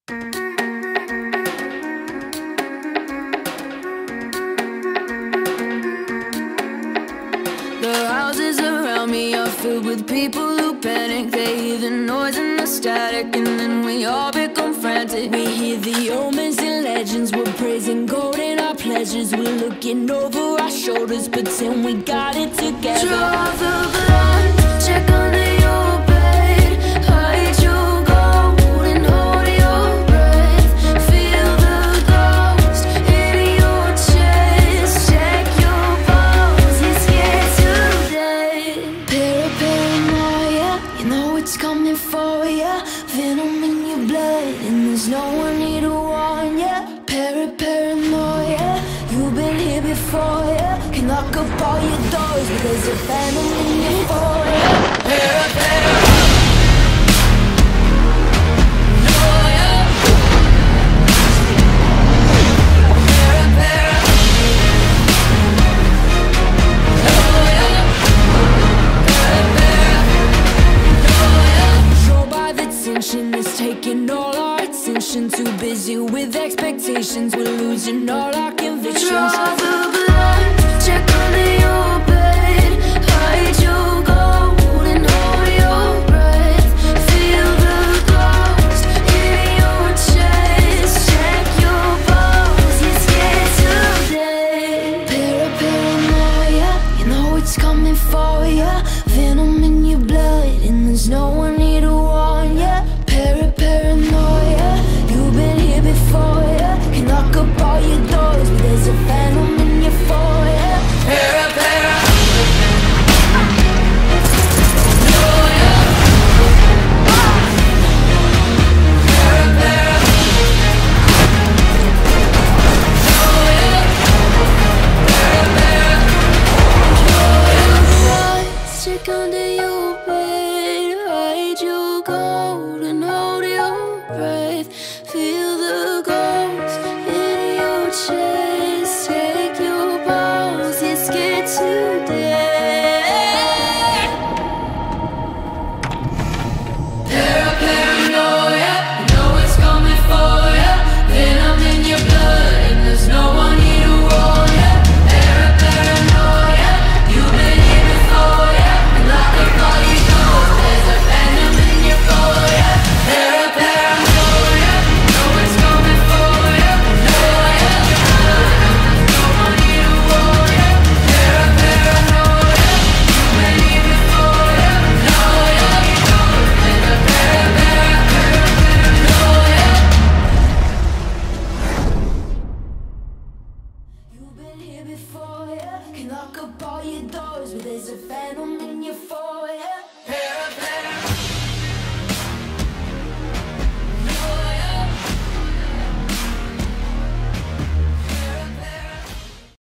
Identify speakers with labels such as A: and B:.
A: The houses around me are filled with people who panic. They hear the noise and the static, and then we all become frantic. We hear the omens and legends, we're praising gold in our pleasures. We're looking over our shoulders, pretend we got it together. Draw the blood, check under your bed, hide your gold and hold your breath. Feel the ghost in your chest, check your pulse, it's here today. Paranoia, you know it's coming for ya. Venom in your blood, and there's no one here to warn ya. Paranoia, you've been here before ya. Can lock up all your doors, but there's a venom in your foyer. Paranoia. It's taking all our attention. Too busy with expectations, we're losing all our convictions. Draw the blood, check under your bed, hide your gold and hold your breath. Feel the ghost in your chest, check your pulse, it's here today. Paranoia, you know it's coming for ya. Venom in your blood, and there's no one here to warn ya. Paranoia, you've been here before ya. Can lock up all your doors, but there's a venom in your foyer. Paranoia. Check under your bed, hide your gold and hold your breath. Feel the ghost in your chest, take your pulse, it's scared to death. Paranoia, you know it's coming for ya. Venom in your blood, and there's no one here to warn ya. Paranoia, you've been here before ya. Lock up all your doors, there's a venom in your foyer. Paranoia, know it's coming for ya. Paranoia, there's no one here to warn ya. Paranoia, you've been here before ya. Lock up your doors, there's a paranoia. You've been here before ya. Can lock up all your doors, but there's a venom in your foyer.